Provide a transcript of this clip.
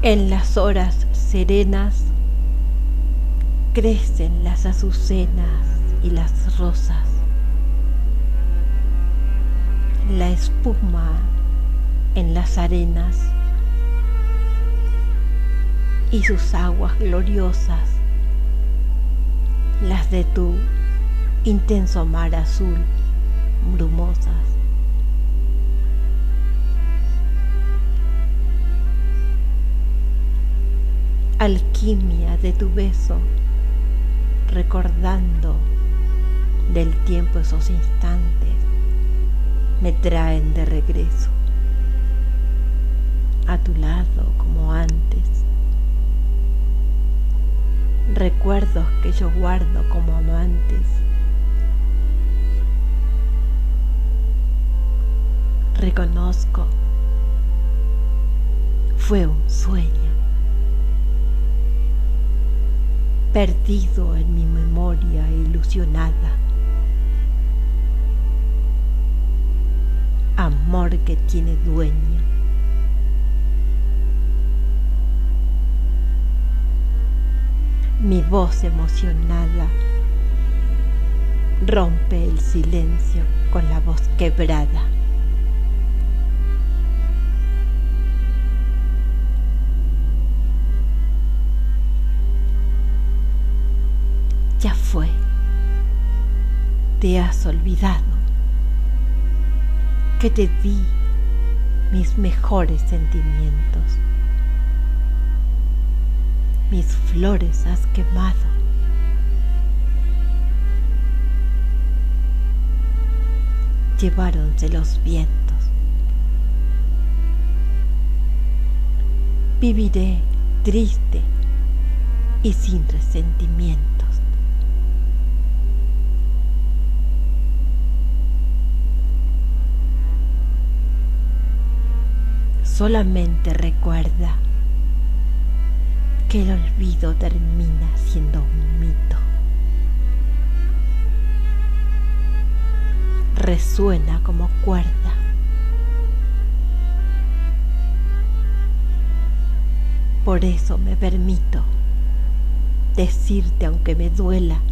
En las horas serenas crecen las azucenas y las rosas. La espuma en las arenas y sus aguas gloriosas, las de tu intenso mar azul, brumosas. Alquimia de tu beso, recordando del tiempo esos instantes, me traen de regreso a tu lado como antes. Recuerdos que yo guardo como amantes. Reconozco, fue un sueño, perdido en mi memoria ilusionada. Amor que tiene dueño. Mi voz emocionada rompe el silencio con la voz quebrada. Ya fue, te has olvidado que te di mis mejores sentimientos. Mis flores has quemado. Lleváronse los vientos. Viviré triste y sin resentimientos. Solamente recuerda que el olvido termina siendo un mito. Resuena como cuerda. Por eso me permito decirte, aunque me duela,